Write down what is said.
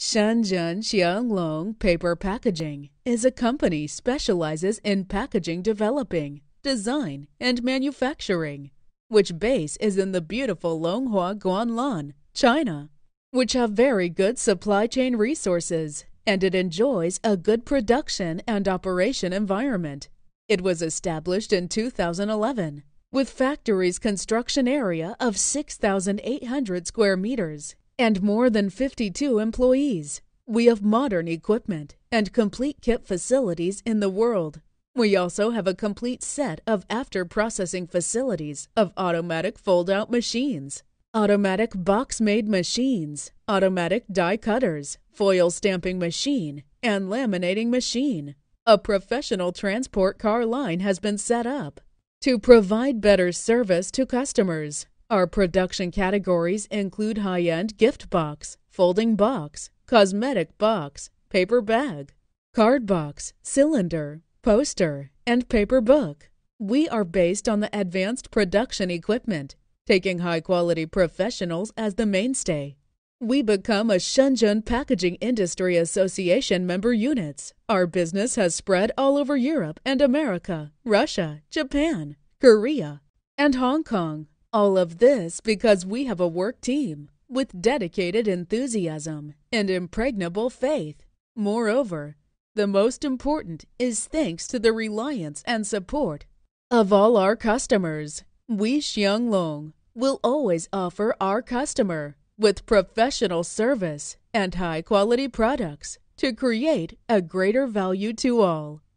Shenzhen Xianglong Paper Packaging is a company specializes in packaging developing, design, and manufacturing, which base is in the beautiful Longhua Guanlan, China, which have very good supply chain resources, and it enjoys a good production and operation environment. It was established in 2011 with factory's construction area of 6,800 square meters and more than 52 employees. We have modern equipment and complete kit facilities in the world. We also have a complete set of after-processing facilities of automatic fold-out machines, automatic box-made machines, automatic die cutters, foil stamping machine, and laminating machine. A professional transport car line has been set up to provide better service to customers. Our production categories include high-end gift box, folding box, cosmetic box, paper bag, card box, cylinder, poster, and paper book. We are based on the advanced production equipment, taking high-quality professionals as the mainstay. We become a Shenzhen Packaging Industry Association member units. Our business has spread all over Europe and America, Russia, Japan, Korea, and Hong Kong. All of this because we have a work team with dedicated enthusiasm and impregnable faith. Moreover, the most important is thanks to the reliance and support of all our customers. We Xianglong will always offer our customer with professional service and high-quality products to create a greater value to all.